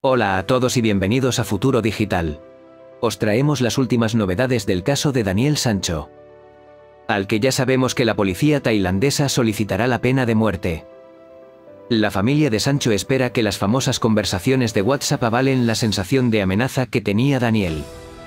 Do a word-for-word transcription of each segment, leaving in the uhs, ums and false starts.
Hola a todos y bienvenidos a Futuro Digital. Os traemos las últimas novedades del caso de Daniel Sancho, al que ya sabemos que la policía tailandesa solicitará la pena de muerte. La familia de Sancho espera que las famosas conversaciones de WhatsApp avalen la sensación de amenaza que tenía Daniel.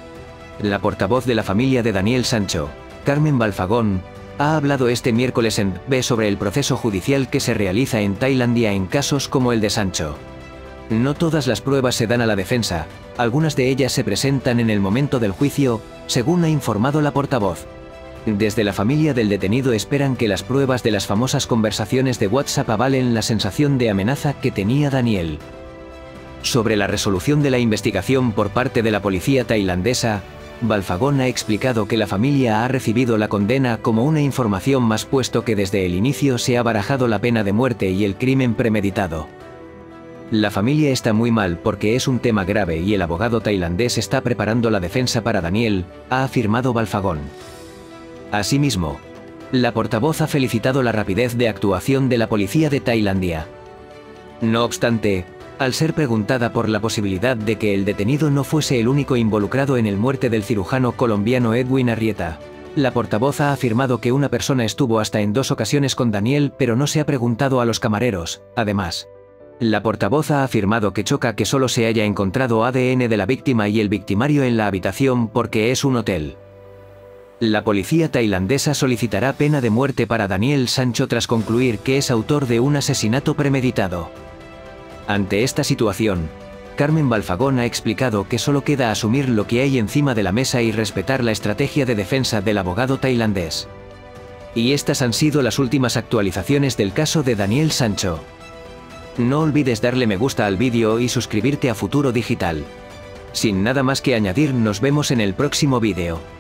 La portavoz de la familia de Daniel Sancho, Carmen Balfagón, ha hablado este miércoles en B sobre el proceso judicial que se realiza en Tailandia en casos como el de Sancho. No todas las pruebas se dan a la defensa, algunas de ellas se presentan en el momento del juicio, según ha informado la portavoz. Desde la familia del detenido esperan que las pruebas de las famosas conversaciones de WhatsApp avalen la sensación de amenaza que tenía Daniel. Sobre la resolución de la investigación por parte de la policía tailandesa, Balfagón ha explicado que la familia ha recibido la condena como una información más, puesto que desde el inicio se ha barajado la pena de muerte y el crimen premeditado. La familia está muy mal porque es un tema grave y el abogado tailandés está preparando la defensa para Daniel, ha afirmado Balfagón. Asimismo, la portavoz ha felicitado la rapidez de actuación de la policía de Tailandia. No obstante, al ser preguntada por la posibilidad de que el detenido no fuese el único involucrado en la muerte del cirujano colombiano Edwin Arrieta, la portavoz ha afirmado que una persona estuvo hasta en dos ocasiones con Daniel, pero no se ha preguntado a los camareros. Además, la portavoz ha afirmado que choca que solo se haya encontrado A D N de la víctima y el victimario en la habitación porque es un hotel. La policía tailandesa solicitará pena de muerte para Daniel Sancho tras concluir que es autor de un asesinato premeditado. Ante esta situación, Carmen Balfagón ha explicado que solo queda asumir lo que hay encima de la mesa y respetar la estrategia de defensa del abogado tailandés. Y estas han sido las últimas actualizaciones del caso de Daniel Sancho. No olvides darle me gusta al vídeo y suscribirte a Futuro Digital. Sin nada más que añadir, nos vemos en el próximo vídeo.